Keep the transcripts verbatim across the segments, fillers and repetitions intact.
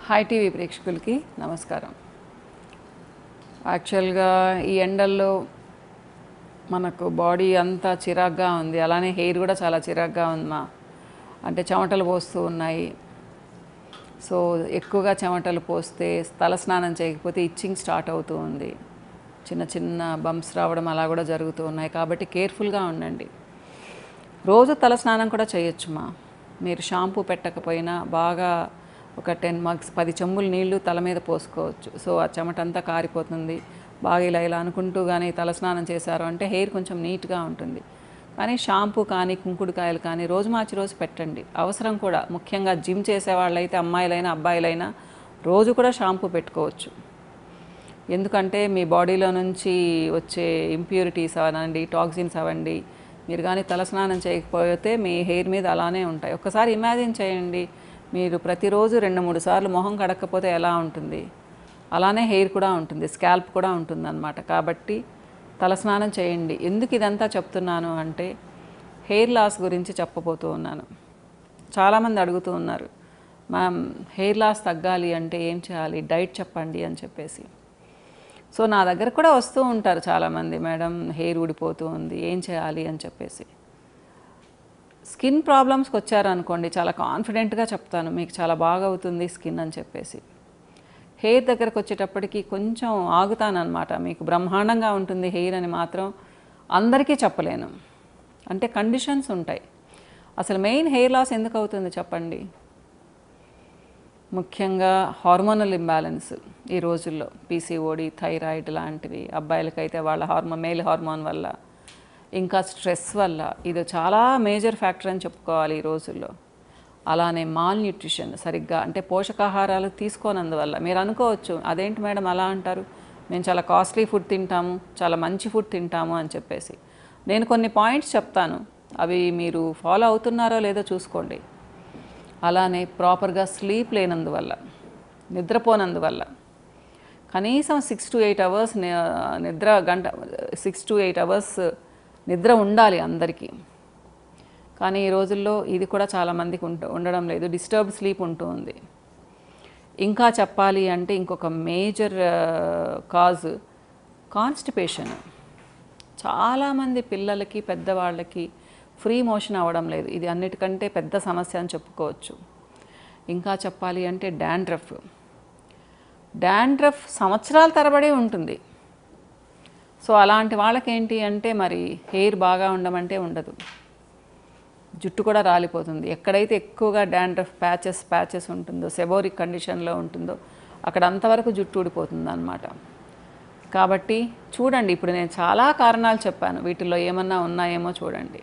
Hi TV ప్రేక్షకులకి నమస్కారం. యాక్చువల్గా ఈ ఎండల్లో మనకు బాడీ అంతా చిరాగ్గా ఉంది, అలానే హెయిర్ కూడా చాలా చిరాగ్గా ఉంది మా అంటే చెమటలు పోస్తూ ఉన్నాయి. సో ఎక్కువగా చెమటలు పోస్తే తల స్నానం చేయకపోతే ఇచ్చింగ్ స్టార్ట్ అవుతూ ఉంది, చిన్న చిన్న బంప్స్ రావడం అలా కూడా జరుగుతూ ఉన్నాయి. కాబట్టి కేర్ఫుల్గా ఉండండి. రోజు తల స్నానం కూడా చేయొచ్చు మా మీరు షాంపూ పెట్టకపోయినా బాగా ఒక టెన్ మగ్స్ పది చెంబులు నీళ్లు తల మీద పోసుకోవచ్చు. సో ఆ చెమట అంతా కారిపోతుంది. బాగా ఇలా ఇలా అనుకుంటూ కానీ తలస్నానం చేశారు అంటే హెయిర్ కొంచెం నీట్గా ఉంటుంది. కానీ షాంపూ కానీ కుంకుడుకాయలు కానీ రోజు మార్చి రోజు పెట్టండి. అవసరం కూడా, ముఖ్యంగా జిమ్ చేసే వాళ్ళైతే అమ్మాయిలైనా అబ్బాయిలైనా రోజు కూడా షాంపూ పెట్టుకోవచ్చు. ఎందుకంటే మీ బాడీలో నుంచి వచ్చే ఇంప్యూరిటీస్ అవ్వండి, టాక్సిన్స్ అవ్వండి, మీరు కానీ తలస్నానం చేయకపోతే మీ హెయిర్ మీద అలానే ఉంటాయి. ఒక్కసారి ఇమాజిన్ చేయండి, మీరు ప్రతిరోజు రెండు మూడు సార్లు మొహం కడక్కపోతే ఎలా ఉంటుంది, అలానే హెయిర్ కూడా ఉంటుంది, స్కాల్ప్ కూడా ఉంటుంది అన్నమాట. కాబట్టి తలస్నానం చేయండి. ఎందుకు ఇదంతా చెప్తున్నాను అంటే హెయిర్ లాస్ గురించి చెప్పబోతూ ఉన్నాను. చాలామంది అడుగుతూ ఉన్నారు, మ్యామ్ హెయిర్ లాస్ తగ్గాలి అంటే ఏం చేయాలి, డైట్ చెప్పండి అని చెప్పేసి. సో నా దగ్గర కూడా వస్తూ ఉంటారు చాలామంది, మేడం హెయిర్ ఊడిపోతూ ఉంది ఏం చేయాలి అని చెప్పేసి. స్కిన్ ప్రాబ్లమ్స్కి వచ్చారనుకోండి, చాలా కాన్ఫిడెంట్గా చెప్తాను మీకు చాలా బాగా అవుతుంది స్కిన్ అని చెప్పేసి. హెయిర్ దగ్గరకు వచ్చేటప్పటికి కొంచెం ఆగుతానన్నమాట. మీకు బ్రహ్మాండంగా ఉంటుంది హెయిర్ అని మాత్రం అందరికీ చెప్పలేను, అంటే కండిషన్స్ ఉంటాయి. అసలు మెయిన్ హెయిర్ లాస్ ఎందుకు అవుతుంది చెప్పండి? ముఖ్యంగా హార్మోనల్ ఇంబ్యాలెన్స్ ఈ రోజుల్లో, పీసీఓడి, థైరాయిడ్ లాంటివి. అబ్బాయిలకైతే వాళ్ళ హార్మోన్ మేల్ హార్మోన్ వల్ల, ఇంకా స్ట్రెస్ వల్ల, ఇది చాలా మేజర్ ఫ్యాక్టర్ అని చెప్పుకోవాలి ఈ రోజుల్లో. అలానే మాల్ న్యూట్రిషన్, సరిగ్గా అంటే పోషకాహారాలు తీసుకోనందువల్ల. మీరు అనుకోవచ్చు అదేంటి మేడం అలా అంటారు, మేము చాలా కాస్ట్లీ ఫుడ్ తింటాము, చాలా మంచి ఫుడ్ తింటాము అని చెప్పేసి. నేను కొన్ని పాయింట్స్ చెప్తాను, అవి మీరు ఫాలో అవుతున్నారో లేదో చూసుకోండి. అలానే ప్రాపర్గా స్లీప్ లేనందువల్ల, నిద్రపోనందువల్ల, కనీసం సిక్స్ టు ఎయిట్ అవర్స్ నిద్ర గంట సిక్స్ టు ఎయిట్ అవర్స్ నిద్ర ఉండాలి అందరికీ. కానీ ఈ రోజుల్లో ఇది కూడా చాలామందికి ఉంట ఉండడం లేదు, డిస్టర్బ్డ్ స్లీప్ ఉంటూ ఉంది. ఇంకా చెప్పాలి అంటే ఇంకొక మేజర్ కాజ్ కాన్స్టిపేషన్. చాలామంది పిల్లలకి పెద్దవాళ్ళకి ఫ్రీ మోషన్ అవ్వడం లేదు, ఇది అన్నిటికంటే పెద్ద సమస్య అని చెప్పుకోవచ్చు. ఇంకా చెప్పాలి అంటే డాండ్రఫ్. డాండ్రఫ్ సంవత్సరాల తరబడి ఉంటుంది. సో అలాంటి వాళ్ళకి ఏంటి అంటే మరి హెయిర్ బాగా ఉండమంటే ఉండదు, జుట్టు కూడా రాలిపోతుంది. ఎక్కడైతే ఎక్కువగా డాండ్రఫ్ ప్యాచెస్ ప్యాచెస్ ఉంటుందో, సెబోరిక్ కండిషన్లో ఉంటుందో అక్కడ అంతవరకు జుట్టు ఊడిపోతుంది అన్నమాట. కాబట్టి చూడండి, ఇప్పుడు నేను చాలా కారణాలు చెప్పాను, వీటిల్లో ఏమన్నా ఉన్నాయేమో చూడండి.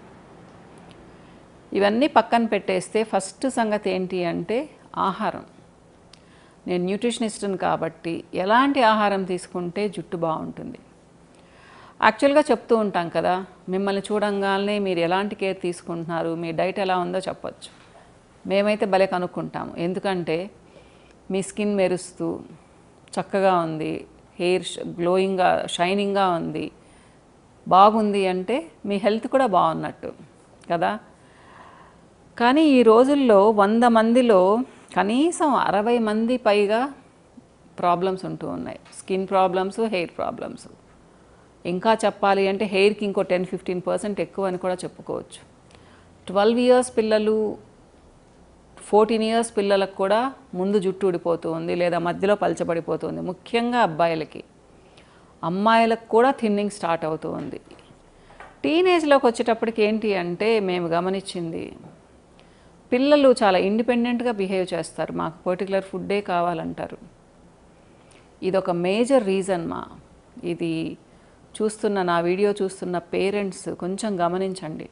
ఇవన్నీ పక్కన పెట్టేస్తే ఫస్ట్ సంగతి ఏంటి అంటే ఆహారం. నేను న్యూట్రిషనిస్ట్ని కాబట్టి ఎలాంటి ఆహారం తీసుకుంటే జుట్టు బాగుంటుంది. యాక్చువల్గా చెప్తూ ఉంటాం కదా, మిమ్మల్ని చూడంగానే మీరు ఎలాంటి కేర్ తీసుకుంటున్నారు, మీ డైట్ ఎలా ఉందో చెప్పచ్చు. మేమైతే భలే కనుక్కుంటాము, ఎందుకంటే మీ స్కిన్ మెరుస్తూ చక్కగా ఉంది, హెయిర్ గ్లోయింగ్గా షైనింగ్గా ఉంది, బాగుంది అంటే మీ హెల్త్ కూడా బాగున్నట్టు కదా. కానీ ఈ రోజుల్లో వంద మందిలో కనీసం అరవై మంది పైగా ప్రాబ్లమ్స్ ఉంటూ ఉన్నాయి, స్కిన్ ప్రాబ్లమ్స్, హెయిర్ ప్రాబ్లమ్స్. ఇంకా చెప్పాలి అంటే హెయిర్కి ఇంకో టెన్ ఫిఫ్టీన్ పర్సెంట్ ఎక్కువ అని కూడా చెప్పుకోవచ్చు. ట్వెల్వ్ ఇయర్స్ పిల్లలు, ఫోర్టీన్ ఇయర్స్ పిల్లలకు కూడా ముందు జుట్టు ఊడిపోతూ ఉంది, లేదా మధ్యలో పలచబడిపోతుంది. ముఖ్యంగా అబ్బాయిలకి, అమ్మాయిలకు కూడా థిన్నింగ్ స్టార్ట్ అవుతూ ఉంది. టీనేజ్లోకి వచ్చేటప్పటికి ఏంటి అంటే మేము గమనించింది, పిల్లలు చాలా ఇండిపెండెంట్గా బిహేవ్ చేస్తారు, మాకు పర్టికులర్ ఫుడ్డే కావాలంటారు. ఇదొక మేజర్ రీజన్ మా. ఇది చూస్తున్న, నా వీడియో చూస్తున్న పేరెంట్స్ కొంచెం గమనించండి.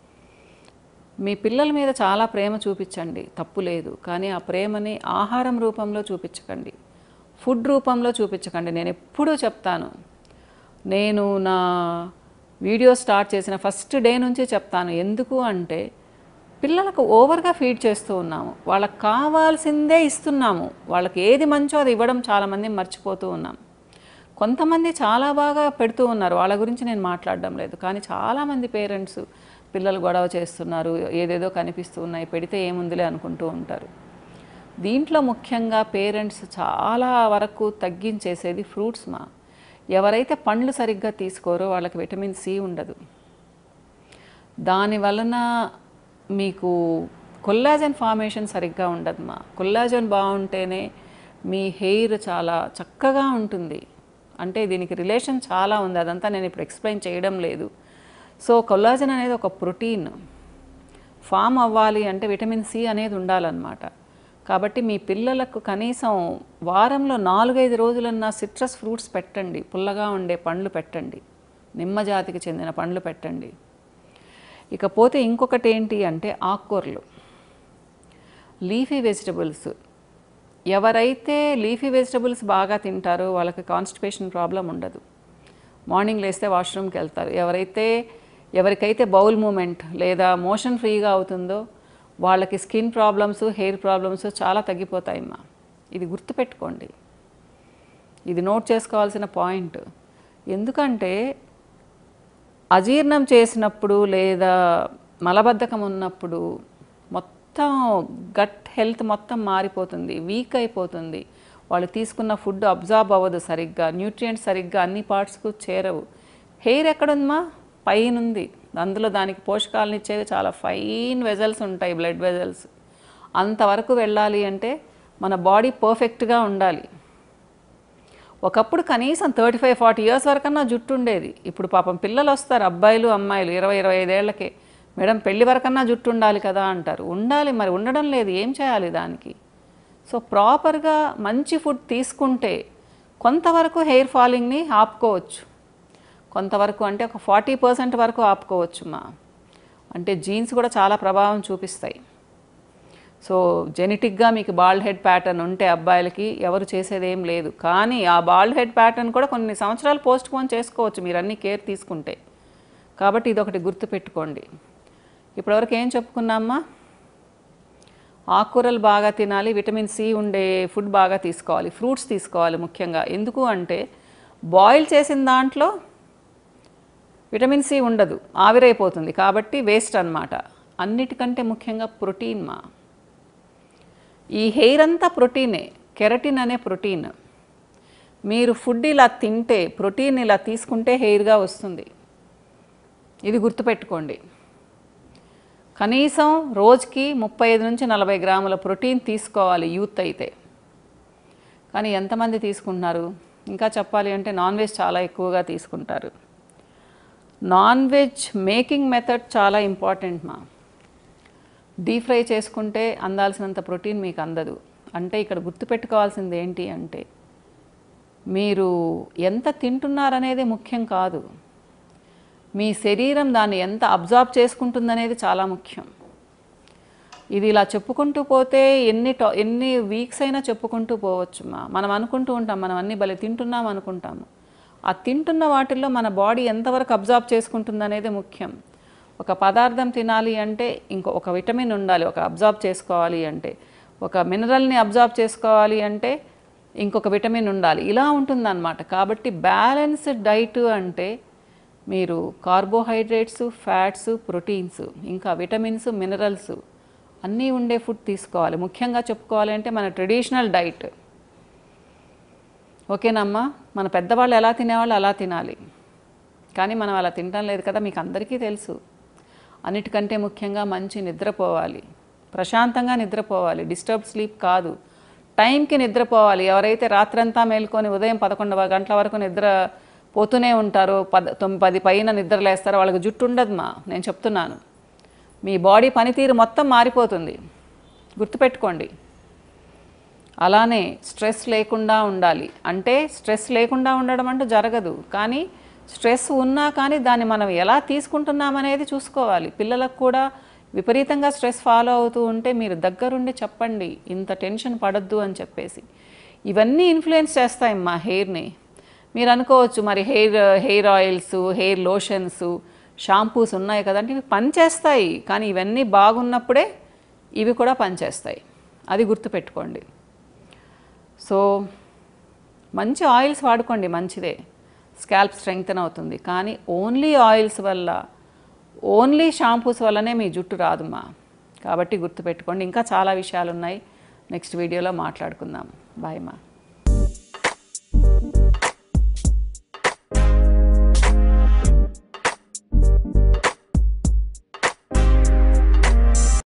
మీ పిల్లల మీద చాలా ప్రేమ చూపించండి, తప్పు లేదు. కానీ ఆ ప్రేమని ఆహారం రూపంలో చూపించకండి, ఫుడ్ రూపంలో చూపించకండి. నేను ఎప్పుడూ చెప్తాను, నేను నా వీడియో స్టార్ట్ చేసిన ఫస్ట్ డే నుంచి చెప్తాను. ఎందుకు అంటే పిల్లలకు ఓవర్గా ఫీడ్ చేస్తూ ఉన్నాము, వాళ్ళకి కావాల్సిందే ఇస్తున్నాము, వాళ్ళకి ఏది మంచో అది ఇవ్వడం చాలామంది మర్చిపోతూ ఉన్నాం. కొంతమంది చాలా బాగా పెడుతూ ఉన్నారు, వాళ్ళ గురించి నేను మాట్లాడడం లేదు. కానీ చాలామంది పేరెంట్స్ పిల్లలు గొడవ చేస్తున్నారు, ఏదేదో కనిపిస్తూ ఉన్నాయి, పెడితే ఏముందిలే అనుకుంటూ ఉంటారు. దీంట్లో ముఖ్యంగా పేరెంట్స్ చాలా వరకు తగ్గించేసేది ఫ్రూట్స్ మా. ఎవరైతే పండ్లు సరిగ్గా తీసుకోరో వాళ్ళకి విటమిన్ సి ఉండదు. దాని వలన మీకు కొల్లాజన్ ఫార్మేషన్ సరిగ్గా ఉండదు మా. కొల్లాజన్ బాగుంటేనే మీ హెయిర్ చాలా చక్కగా ఉంటుంది. అంటే దీనికి రిలేషన్ చాలా ఉంది, అదంతా నేను ఇప్పుడు ఎక్స్ప్లెయిన్ చేయడం లేదు. సో కొల్లాజన్ అనేది ఒక ప్రోటీన్, ఫామ్ అవ్వాలి అంటే విటమిన్ సి అనేది ఉండాలన్నమాట. కాబట్టి మీ పిల్లలకు కనీసం వారంలో నాలుగైదు రోజులన్నా సిట్రస్ ఫ్రూట్స్ పెట్టండి, పుల్లగా ఉండే పండ్లు పెట్టండి, నిమ్మ జాతికి చెందిన పండ్లు పెట్టండి. ఇకపోతే ఇంకొకటి ఏంటి అంటే ఆకుకూరలు, లీఫీ వెజిటబుల్స్. ఎవరైతే లీఫీ వెజిటబుల్స్ బాగా తింటారో వాళ్ళకి కాన్స్టిపేషన్ ప్రాబ్లం ఉండదు, మార్నింగ్ లేస్తే వాష్రూమ్కి వెళ్తారు. ఎవరైతే ఎవరికైతే బౌల్ మూమెంట్ లేదా మోషన్ ఫ్రీగా అవుతుందో వాళ్ళకి స్కిన్ ప్రాబ్లమ్స్, హెయిర్ ప్రాబ్లమ్స్ చాలా తగ్గిపోతాయమ్మా. ఇది గుర్తుపెట్టుకోండి, ఇది నోట్ చేసుకోవాల్సిన పాయింట్. ఎందుకంటే అజీర్ణం చేసినప్పుడు లేదా మలబద్ధకం ఉన్నప్పుడు మొత్తం గట్ హెల్త్ మొత్తం మారిపోతుంది, వీక్ అయిపోతుంది. వాళ్ళు తీసుకున్న ఫుడ్ అబ్జార్బ్ అవ్వదు సరిగ్గా, న్యూట్రియంట్స్ సరిగ్గా అన్ని పార్ట్స్కు చేరవు. హెయిర్ ఎక్కడుందమ్మా? పైన ఉంది. అందులో దానికి పోషకాలను ఇచ్చేవి చాలా ఫైన్ వెజల్స్ ఉంటాయి, బ్లడ్ వెజల్స్. అంతవరకు వెళ్ళాలి అంటే మన బాడీ పర్ఫెక్ట్గా ఉండాలి. ఒకప్పుడు కనీసం థర్టీ ఫైవ్ ఫార్టీ ఇయర్స్ వరకన్నా జుట్టు ఉండేది. ఇప్పుడు పాపం పిల్లలు వస్తారు, అబ్బాయిలు అమ్మాయిలు ఇరవై ఇరవై ఐదేళ్లకే, మేడం పెళ్లి వరకన్నా జుట్టు ఉండాలి కదా అంటారు. ఉండాలి, మరి ఉండడం లేదు, ఏం చేయాలి దానికి? సో ప్రాపర్గా మంచి ఫుడ్ తీసుకుంటే కొంతవరకు హెయిర్ ఫాలింగ్ని ఆపుకోవచ్చు. కొంతవరకు అంటే ఒక ఫార్టీ పర్సెంట్ వరకు ఆపుకోవచ్చు మా. అంటే జీన్స్ కూడా చాలా ప్రభావం చూపిస్తాయి. సో జెనెటిక్గా మీకు బాల్డ్ హెడ్ ప్యాటర్న్ ఉంటే అబ్బాయిలకి ఎవరు చేసేది ఏం లేదు. కానీ ఆ బాల్డ్ హెడ్ ప్యాటర్న్ కూడా కొన్ని సంవత్సరాలు పోస్ట్ పోన్ చేసుకోవచ్చు మీరు అన్ని కేర్ తీసుకుంటే. కాబట్టి ఇదొకటి గుర్తుపెట్టుకోండి. ఇప్పటివరకు ఏం చెప్పుకున్నామ్మా? ఆకుకూరలు బాగా తినాలి, విటమిన్ సి ఉండే ఫుడ్ బాగా తీసుకోవాలి, ఫ్రూట్స్ తీసుకోవాలి ముఖ్యంగా. ఎందుకు అంటే బాయిల్ చేసిన దాంట్లో విటమిన్ సి ఉండదు, ఆవిరైపోతుంది, కాబట్టి వేస్ట్ అన్నమాట. అన్నిటికంటే ముఖ్యంగా ప్రోటీన్ మా. ఈ హెయిర్ అంతా ప్రోటీనే, కెరటిన్ అనే ప్రోటీన్. మీరు ఫుడ్ ఇలా తింటే, ప్రోటీన్ ఇలా తీసుకుంటే హెయిర్గా వస్తుంది. ఇది గుర్తుపెట్టుకోండి. కనీసం రోజుకి ముప్పై ఐదు నుంచి నలభై గ్రాముల ప్రోటీన్ తీసుకోవాలి యూత్ అయితే. కానీ ఎంతమంది తీసుకుంటున్నారు? ఇంకా చెప్పాలి అంటే నాన్ వెజ్ చాలా ఎక్కువగా తీసుకుంటారు. నాన్ వెజ్ మేకింగ్ మెథడ్ చాలా ఇంపార్టెంట్ మా. డీప్ ఫ్రై చేసుకుంటే అందాల్సినంత ప్రోటీన్ మీకు అందదు. అంటే ఇక్కడ గుర్తుపెట్టుకోవాల్సింది ఏంటి అంటే మీరు ఎంత తింటున్నారనేది ముఖ్యం కాదు, మీ శరీరం దాన్ని ఎంత అబ్జార్బ్ చేసుకుంటుందనేది చాలా ముఖ్యం. ఇది ఇలా చెప్పుకుంటూ పోతే ఎన్ని టా ఎన్ని వీక్స్ అయినా చెప్పుకుంటూ పోవచ్చు మా. మనం అనుకుంటూ ఉంటాం మనం అన్నీ భలే తింటున్నాం అనుకుంటాము. ఆ తింటున్న వాటిల్లో మన బాడీ ఎంతవరకు అబ్జార్బ్ చేసుకుంటుందనేది ముఖ్యం. ఒక పదార్థం తినాలి అంటే ఇంకో ఒక విటమిన్ ఉండాలి, ఒక అబ్జార్బ్ చేసుకోవాలి అంటే ఒక మినరల్ని అబ్జార్బ్ చేసుకోవాలి అంటే ఇంకొక విటమిన్ ఉండాలి, ఇలా ఉంటుందన్నమాట. కాబట్టి బ్యాలెన్స్డ్ డైట్ అంటే మీరు కార్బోహైడ్రేట్స్, ఫ్యాట్స్, ప్రోటీన్స్, ఇంకా విటమిన్స్, మినరల్స్ అన్నీ ఉండే ఫుడ్ తీసుకోవాలి. ముఖ్యంగా చెప్పుకోవాలి అంటే మన ట్రెడిషనల్ డైట్. ఓకేనమ్మా? మన పెద్దవాళ్ళు ఎలా తినేవాళ్ళు అలా తినాలి, కానీ మనం అలా తినటం లేదు కదా, మీకు అందరికీ తెలుసు. అన్నిటికంటే ముఖ్యంగా మంచి నిద్రపోవాలి, ప్రశాంతంగా నిద్రపోవాలి, డిస్టర్బ్ స్లీప్ కాదు, టైంకి నిద్రపోవాలి. ఎవరైతే రాత్రంతా మేల్కొని ఉదయం పదకొండు గంటల వరకు నిద్ర పోతూనే ఉంటారో, పద తొమ్మిది పది పైన నిద్రలేస్తారో వాళ్ళకి జుట్టు ఉండదుమా. నేను చెప్తున్నాను, మీ బాడీ పనితీరు మొత్తం మారిపోతుంది, గుర్తుపెట్టుకోండి. అలానే స్ట్రెస్ లేకుండా ఉండాలి. అంటే స్ట్రెస్ లేకుండా ఉండడం అంటూ జరగదు, కానీ స్ట్రెస్ ఉన్నా కానీ దాన్ని మనం ఎలా తీసుకుంటున్నామనేది చూసుకోవాలి. పిల్లలకు కూడా విపరీతంగా స్ట్రెస్ ఫాలో అవుతూ ఉంటే మీరు దగ్గరుండి చెప్పండి, ఇంత టెన్షన్ పడద్దు అని చెప్పేసి. ఇవన్నీ ఇన్ఫ్లుయెన్స్ చేస్తాయి మా హెయిర్ని. మీరు అనుకోవచ్చు మరి hair hair oils, hair lotions, shampoos ఉన్నాయి కదంటే ఇవి పనిచేస్తాయి, కానీ ఇవన్నీ బాగున్నప్పుడే ఇవి కూడా పనిచేస్తాయి, అది గుర్తుపెట్టుకోండి. సో మంచి ఆయిల్స్ వాడుకోండి, మంచిదే, స్కాల్ప్ స్ట్రెంగ్తన్ అవుతుంది. కానీ ఓన్లీ ఆయిల్స్ వల్ల, ఓన్లీ షాంపూస్ వల్లనే మీ జుట్టు రాదుమా. కాబట్టి గుర్తుపెట్టుకోండి. ఇంకా చాలా విషయాలు ఉన్నాయి, నెక్స్ట్ వీడియోలో మాట్లాడుకుందాం. బాయ్ మా.